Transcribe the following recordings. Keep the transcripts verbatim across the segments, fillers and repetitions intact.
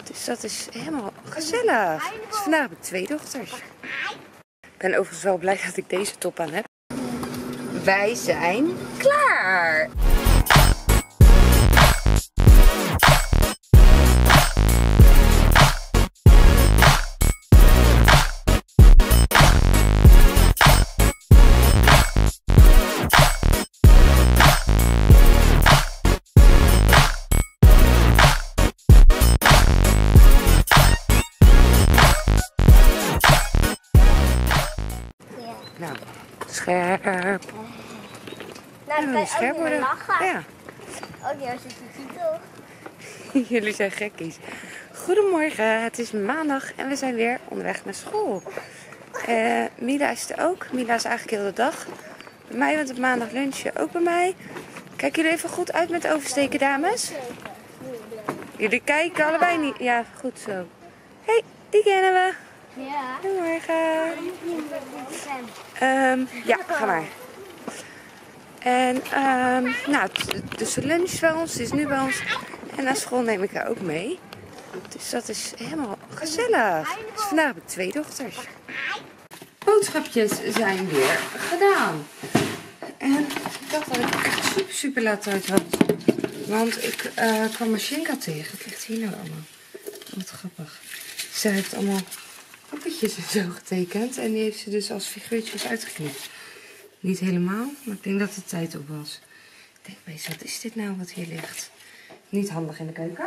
Dus dat is helemaal gezellig. Dus vandaag heb ik twee dochters. Ik ben overigens wel blij dat ik deze top aan heb. Wij zijn klaar! Nou, scherp. Nou, dan kan je ook niet lachen. Ja. Ook niet als je het ziet, toch? Jullie zijn gekkies. Goedemorgen, het is maandag en we zijn weer onderweg naar school. Uh, Mila is er ook. Mila is eigenlijk heel de dag bij mij, want op maandag lunchen ook bij mij. Kijken jullie even goed uit met oversteken, dames? Jullie kijken allebei niet. Ja, goed zo. Hey, die kennen we. Ja. Goedemorgen. Um, ja, ga maar. En um, nou, dus de lunch bij ons, die is nu bij ons. En naar school neem ik haar ook mee. Dus dat is helemaal gezellig. Dus vandaag heb ik twee dochters. Boodschapjes zijn weer gedaan. En ik dacht dat ik echt super, super laat uit had. Want ik uh, kwam Mashinka tegen. Het ligt hier nou allemaal. Wat grappig. Ze heeft allemaal poppetjes en zo getekend. En die heeft ze dus als figuurtjes uitgeknipt. Niet helemaal, maar ik denk dat de tijd op was. Ik denk opeens, wat is dit nou wat hier ligt? Niet handig in de keuken.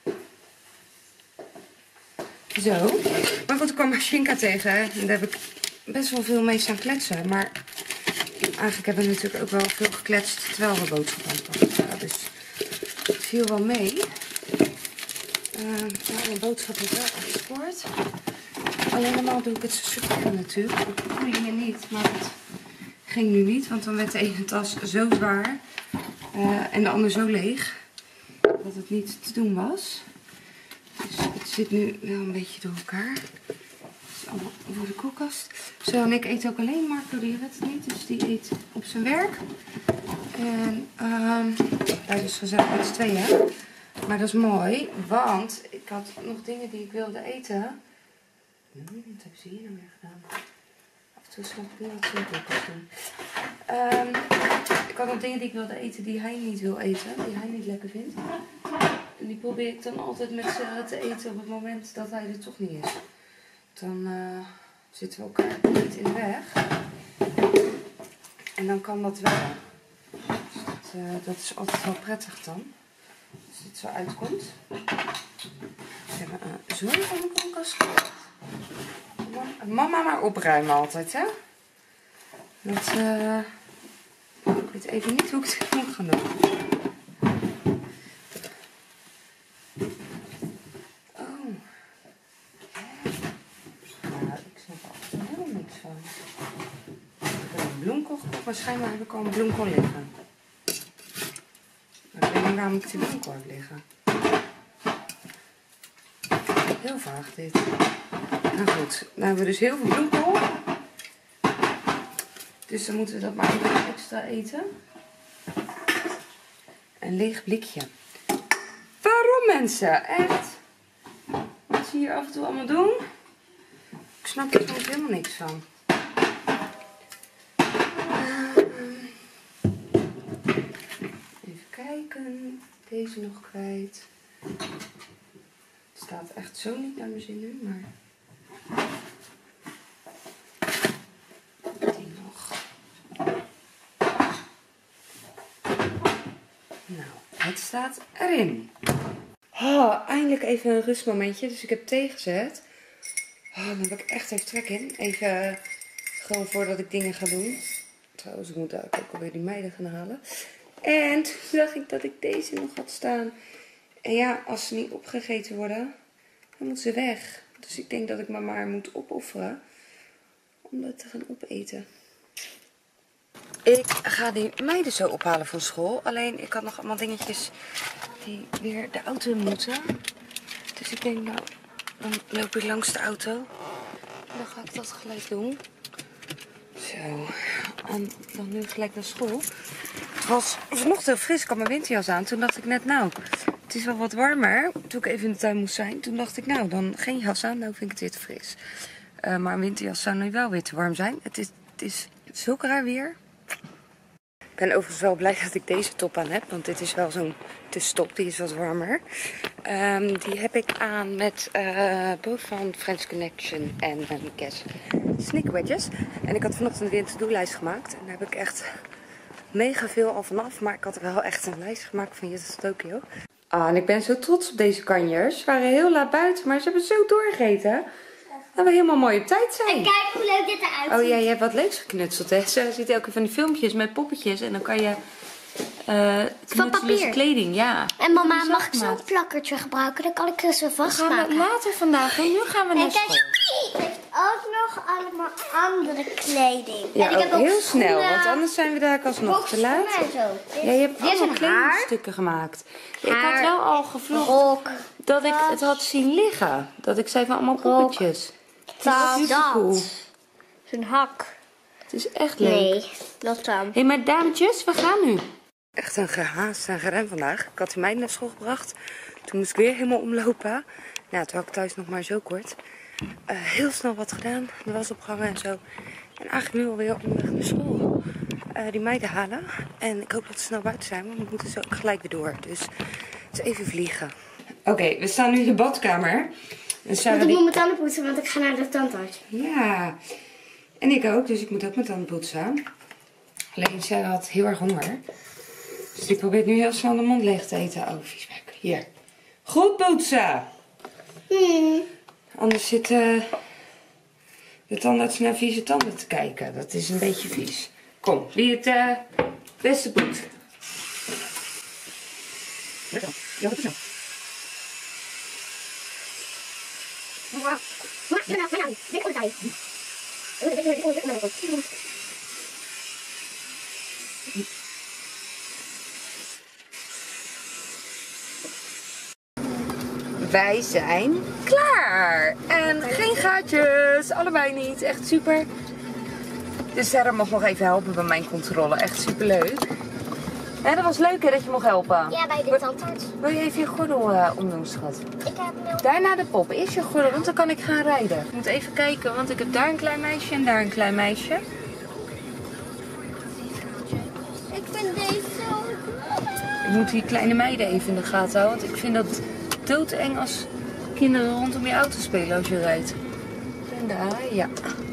Zo. Maar goed, ik kwam Mashinka tegen. Hè? En daar heb ik best wel veel mee staan kletsen. Maar eigenlijk hebben we natuurlijk ook wel veel gekletst terwijl we boodschappen aan het pakken waren. Dus het viel wel mee. Uh, ja, mijn boodschap is wel afgespoord. Alleen normaal doe ik het zo super natuurlijk. Dat doe je hier niet, maar het ging nu niet. Want dan werd de ene tas zo zwaar uh, en de andere zo leeg. Dat het niet te doen was. Dus het zit nu wel een beetje door elkaar. Het is allemaal voor de koelkast. Zo, en ik eet ook alleen. Marco die redt het niet, dus die eet op zijn werk. En um, dat is gezellig met z'n tweeën. Maar dat is mooi, want ik had nog dingen die ik wilde eten. Nee, wat hebben ze hier nou weer gedaan? Af en toe snap ik niet wat ze in de koelkast doen. Um, ik had nog dingen die ik wilde eten die hij niet wil eten, die hij niet lekker vindt. En die probeer ik dan altijd met ze te eten op het moment dat hij er toch niet is. Dan uh, zitten we elkaar niet in de weg. En dan kan dat wel. Dus dat, uh, dat is altijd wel prettig dan. Als dit zo uitkomt. We hebben een zo'n van de koelkast gelegd. Mama maar opruimen altijd, hè? Dat, uh, ik weet even niet hoe ik het moet gaan doen. Oh. Nou, ik snap er helemaal niks van. Ik heb een bloemkool gekocht, maar schijnbaar heb ik al een bloemkool liggen. Maar ik weet niet waarom ik die bloemkool heb liggen. Heel vaag dit. Nou goed, nou hebben we dus heel veel bloemkool. Dus dan moeten we dat maar even extra eten. Een leeg blikje. Waarom mensen? Echt? Wat ze hier af en toe allemaal doen? Ik snap er soms helemaal niks van. Uh, even kijken. Deze nog kwijt. Het staat echt zo niet naar mijn zin nu, maar... Die nog. Nou, het staat erin. Oh, eindelijk even een rustmomentje. Dus ik heb thee gezet. Oh, daar heb ik echt even trek in. Even gewoon voordat ik dingen ga doen. Trouwens, ik moet eigenlijk ook alweer die meiden gaan halen. En toen zag ik dat ik deze nog had staan. En ja, als ze niet opgegeten worden, dan moet ze weg. Dus ik denk dat ik me maar moet opofferen om dat te gaan opeten. Ik ga die meiden zo ophalen van school. Alleen ik had nog allemaal dingetjes die weer de auto in moeten. Dus ik denk nou, dan loop ik langs de auto. En dan ga ik dat gelijk doen. Zo, en dan nu gelijk naar school. Het was vanochtend heel fris, ik had mijn winterjas aan. Toen dacht ik net nou, het het is wel wat warmer. Toen ik even in de tuin moest zijn, toen dacht ik, nou, dan geen jas aan. Nou vind ik het weer te fris. Uh, maar een winterjas zou nu wel weer te warm zijn. Het is, het is zulk raar weer. Ik ben overigens wel blij dat ik deze top aan heb. Want dit is wel zo'n tussenstop. Die is wat warmer. Um, die heb ik aan met uh, both van French Connection en uh, Guess Sneak Wedges. En ik had vanochtend weer een to-do-lijst gemaakt. En daar heb ik echt mega veel al vanaf. Maar ik had wel echt een lijst gemaakt van Jutters Tokyo. Ah, en ik ben zo trots op deze kanjers. Ze waren heel laat buiten, maar ze hebben zo doorgegeten. Dat we helemaal mooi op tijd zijn. En kijk hoe leuk dit eruit ziet. Oh ja, je hebt wat leuks geknutseld, hè? Zo ziet elke van die filmpjes met poppetjes. En dan kan je uh, van papier kleding, ja. En mama, mag ik zo'n plakkertje gebruiken? Dan kan ik er zo vastmaken. Gaan we later vandaag doen. Nu gaan we naar school. En kijk, heeft ook nog allemaal andere kleding. Ja, en ik heb ook heel schoenen, snel, want anders zijn we daar alsnog te laat. Ja, je hebt allemaal kledingstukken gemaakt. Ja, ik had wel al gevlogd dat ik het had zien liggen. Dat ik zei van allemaal poppetjes. Dat, is dat. cool. Zo'n hak. Het is echt leuk. Nee, dat dan. Hé, hey, maar dametjes, we gaan nu. Echt een gehaast en gerem vandaag. Ik had die meid naar school gebracht. Toen moest ik weer helemaal omlopen. Nou, toen had ik thuis nog maar zo kort. Uh, heel snel wat gedaan. De was opgehangen en zo. En eigenlijk nu alweer onderweg naar school. Uh, die meiden halen. En ik hoop dat ze snel buiten zijn. Want we moeten zo ook gelijk weer door. Dus het is even vliegen. Oké, okay, we staan nu in de badkamer. En Sarah, ik moet mijn tanden poetsen, want ik ga naar de tandarts. Ja, en ik ook, dus ik moet ook mijn tanden poetsen. Alleen Sarah had heel erg honger. Dus die probeert nu heel snel de mond leeg te eten. Oh, viesbek. Hier. Goed poetsen! Hmm. Anders zit uh, de tandarts naar vieze tanden te kijken. Dat is een beetje vies. Kom, wie het uh, beste poet. Ja, dat is nou. Wij zijn klaar. En geen gaatjes. Allebei niet. Echt super. Dus Sarah mag nog even helpen bij mijn controle. Echt super leuk. Ja, dat was leuk hè, dat je mocht helpen. Ja, bij de tandarts. Wil je even je gordel uh, omdoen, schat? Ik heb nul. Daarna de pop. Eerst je gordel, want dan kan ik gaan rijden. Ik moet even kijken, want ik heb daar een klein meisje en daar een klein meisje. Ik vind deze zo... Ik moet die kleine meiden even in de gaten houden, want ik vind dat doodeng als kinderen rondom je auto spelen als je rijdt. En daar, ja.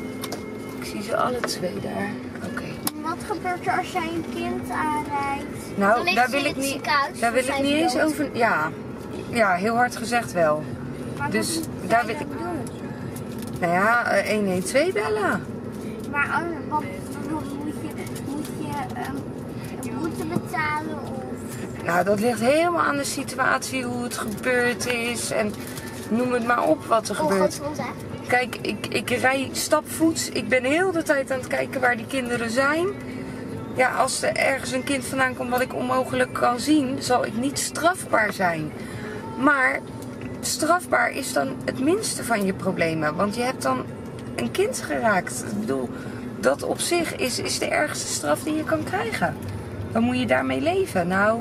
Ik zie ze alle twee daar. Oké. Okay. Wat gebeurt er als jij een kind aanrijdt? Nou, daar wil ik niet, daar wil ik niet eens over... Ja, ja, heel hard gezegd wel. Maar dus wat daar wil ik... doen? Nou ja, uh, een een twee bellen. Maar wat, wat moet je, moet je um, boete betalen of... Nou, dat ligt helemaal aan de situatie, hoe het gebeurd is en noem het maar op wat er oh, gebeurt. God, hè? Kijk, ik, ik rij stapvoets. Ik ben heel de tijd aan het kijken waar die kinderen zijn. Ja, als er ergens een kind vandaan komt wat ik onmogelijk kan zien, zal ik niet strafbaar zijn. Maar strafbaar is dan het minste van je problemen. Want je hebt dan een kind geraakt. Ik bedoel, dat op zich is, is de ergste straf die je kan krijgen. Dan moet je daarmee leven. Nou,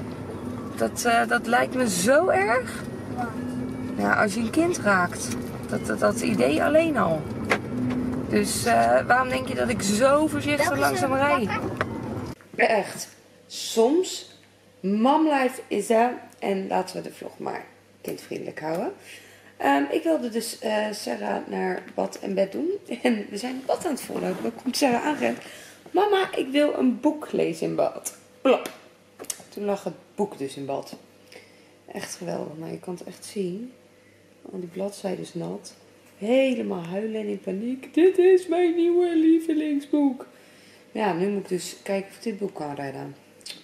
dat, uh, dat lijkt me zo erg. Ja, als je een kind raakt. Dat, dat, dat idee alleen al. Dus uh, waarom denk je dat ik zo voorzichtig langzaam rijd? Echt. Soms. Momlife is er. En laten we de vlog maar kindvriendelijk houden. Um, ik wilde dus uh, Sarah naar bad en bed doen. En we zijn het bad aan het vollopen. Dan komt Sarah aangerend. Mama, ik wil een boek lezen in bad. Plop. Toen lag het boek dus in bad. Echt geweldig. Nou, je kan het echt zien. Al die bladzijden is nat. Helemaal huilen en in paniek. Dit is mijn nieuwe lievelingsboek. Ja, nu moet ik dus kijken of ik dit boek kan redden.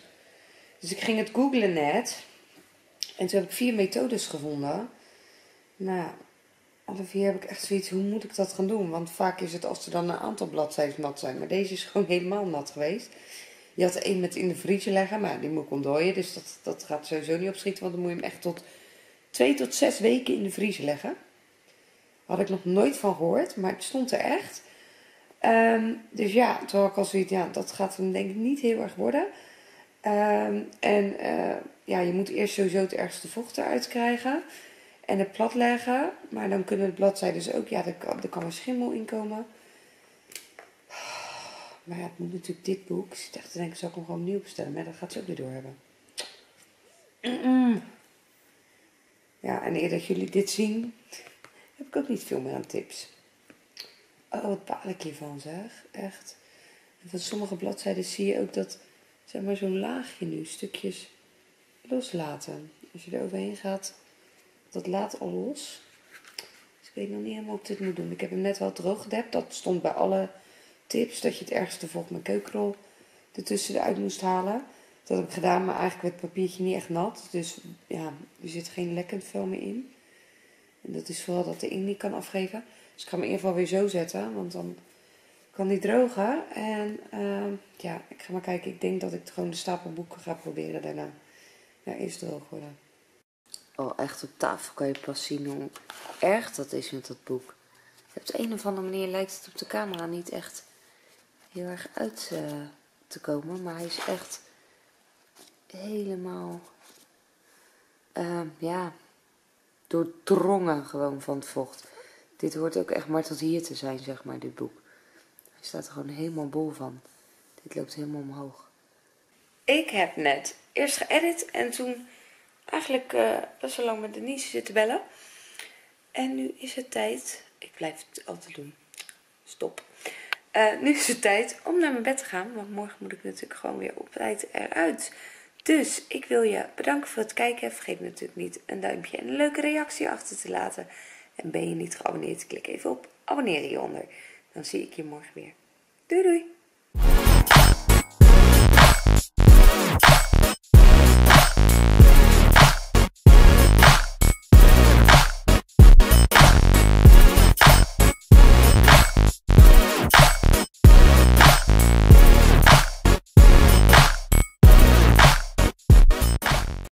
Dus ik ging het googlen net. En toen heb ik vier methodes gevonden. Nou, alle vier heb ik echt zoiets, hoe moet ik dat gaan doen? Want vaak is het als er dan een aantal bladzijden nat zijn. Maar deze is gewoon helemaal nat geweest. Je had er één met in de vriezer leggen, maar die moet ik ontdooien. Dus dat, dat gaat sowieso niet opschieten, want dan moet je hem echt tot twee tot zes weken in de vriezer leggen. Had ik nog nooit van gehoord, maar het stond er echt. Um, dus ja, toen had ik al zoiets, ja, dat gaat hem denk ik niet heel erg worden. Um, en uh, ja, je moet eerst sowieso het ergste vocht eruit krijgen. En het plat leggen. Maar dan kunnen de bladzijden dus ook, ja, er kan, er kan een schimmel in komen. Maar ja, het moet natuurlijk dit boek. Ik zit echt te denken, zal ik hem gewoon opnieuw bestellen? Maar dat gaat ze ook weer door hebben. Mm-mm. Ja, en eer dat jullie dit zien, heb ik ook niet veel meer aan tips. Oh, wat baal ik hiervan, zeg. Echt. En van sommige bladzijden zie je ook dat, zeg maar, zo'n laagje nu, stukjes loslaten. Als je er overheen gaat, dat laat al los. Dus ik weet nog niet helemaal hoe ik dit moet doen. Ik heb hem net wel droog gedept. Dat stond bij alle tips, dat je het ergste vocht met keukenrol ertussen eruit moest halen. Dat heb ik gedaan, maar eigenlijk werd het papiertje niet echt nat. Dus ja, er zit geen lekkend vel meer in. En dat is vooral dat de inkt niet kan afgeven. Dus ik ga hem in ieder geval weer zo zetten, want dan kan die drogen. En uh, ja, ik ga maar kijken. Ik denk dat ik gewoon de stapel boeken ga proberen daarna. Ja, eerst droog worden. Oh, echt op tafel kan je pas zien hoe erg dat is met dat boek. Op de een of andere manier lijkt het op de camera niet echt heel erg uit uh, te komen. Maar hij is echt helemaal, uh, ja, doordrongen gewoon van het vocht. Dit hoort ook echt maar tot hier te zijn, zeg maar, dit boek. Hij staat er gewoon helemaal bol van. Dit loopt helemaal omhoog. Ik heb net eerst geëdit en toen eigenlijk uh, best wel lang met Denise zitten bellen. En nu is het tijd, ik blijf het altijd doen, stop. Uh, nu is het tijd om naar mijn bed te gaan, want morgen moet ik natuurlijk gewoon weer op tijd eruit. Dus ik wil je bedanken voor het kijken. Vergeet natuurlijk niet een duimpje en een leuke reactie achter te laten. En ben je niet geabonneerd, klik even op abonneren hieronder. Dan zie ik je morgen weer. Doei doei!